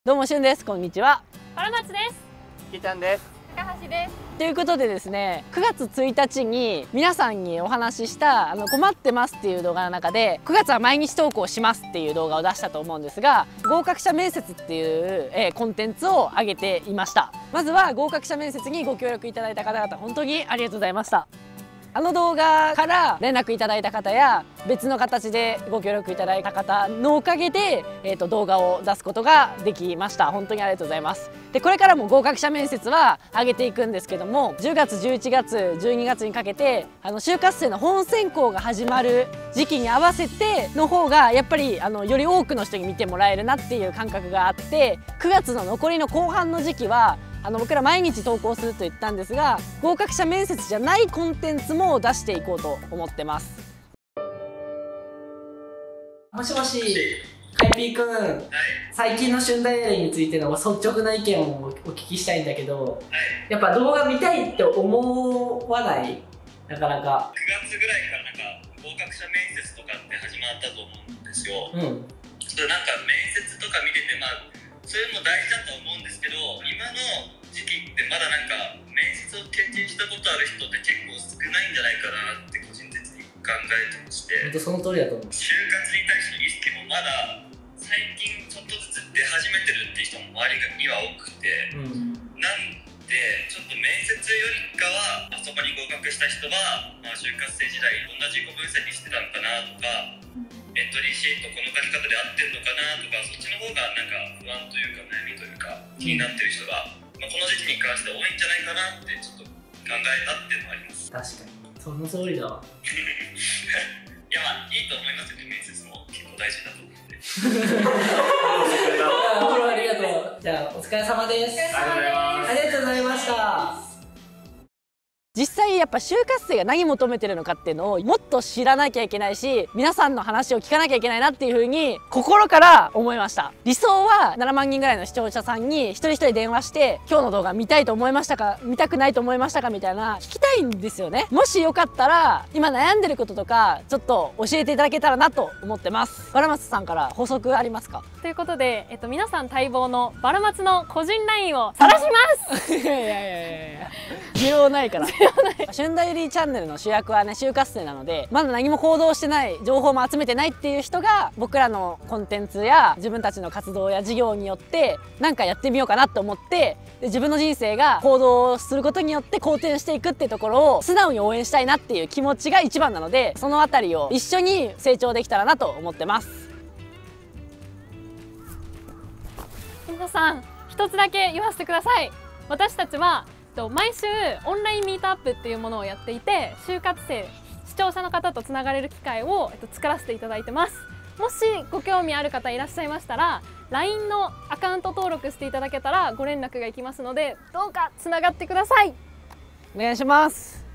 どうもしゅんです。こんにちは。 原松です。 きちゃんです。 高橋です。 ということでですね、9月1日に皆さんにお話しした困ってますっていう動画の中で、9月は毎日投稿しますっていう動画を出したと思うんですが、合格者面接っていう、コンテンツを上げていました。まずは合格者面接にご協力いただいた方々、本当にありがとうございました。あの動画から連絡いただいた方や別の形でご協力いただいた方のおかげで、動画を出すことができました。本当にありがとうございます。でこれからも合格者面接は上げていくんですけども、10月11月12月にかけて就活生の本選考が始まる時期に合わせての方がやっぱりより多くの人に見てもらえるなっていう感覚があって、9月の残りの後半の時期は僕ら毎日投稿すると言ったんですが、合格者面接じゃないコンテンツも出していこうと思ってます。もしもし、かいぴーくん、最近の春大エレについての率直な意見をお聞きしたいんだけど、やっぱ動画見たいって思わない？なかなか。 9月ぐらいから合格者面接とかって始まったと思うんですよ。ちょっと面接とか見ててそれも大事だと思うんですけど、今の時期ってまだ面接を経験したことある人って結構少ないんじゃないかなって個人的に考えてまして。 本当その通りだと思う。 就活に対しての意識もまだ最近ちょっとずつ出始めてるっていう人も周りには多くて、なんでちょっと面接よりかはそこに合格した人は、就活生時代どんな自己分析してたのかなとか、エントリーシートこの書き方で合ってるのかなとか、そっちの方が不安というか悩みというか気になってる人が、この時期に関して多いんじゃないかなってちょっと考えたっていうのもあります。 確かにその通りだわ。 いやいいと思いますよね。面接も結構大事だと思って。 ありがとう。じゃあお疲れ様です。ありがとうございました。実際やっぱ就活生が何求めてるのかっていうのをもっと知らなきゃいけないし、皆さんの話を聞かなきゃいけないなっていう風に心から思いました。理想は7万人ぐらいの視聴者さんに一人一人電話して、今日の動画見たいと思いましたか、見たくないと思いましたかみたいな聞きたいんですよね。もしよかったら今悩んでることとかちょっと教えていただけたらなと思ってます。バラマツさんから補足ありますか？ ということで、皆さん待望のバラマツの個人 LINE を晒します。 いや需要ないから春大エリチャンネルの主役はね、就活生なので、まだ何も行動してない、情報も集めてないっていう人が僕らのコンテンツや自分たちの活動や事業によって何かやってみようかなと思って、で自分の人生が行動することによって好転していくっていうところを素直に応援したいなっていう気持ちが一番なので、そのあたりを一緒に成長できたらなと思ってます。 皆さん一つだけ言わせてください。私たちは毎週オンラインミートアップっていうものをやっていて、就活生視聴者の方とつながれる機会を作らせていただいてます。もしご興味ある方いらっしゃいましたら LINE のアカウント登録していただけたらご連絡がいきますので、どうかつながってください。 お願いします。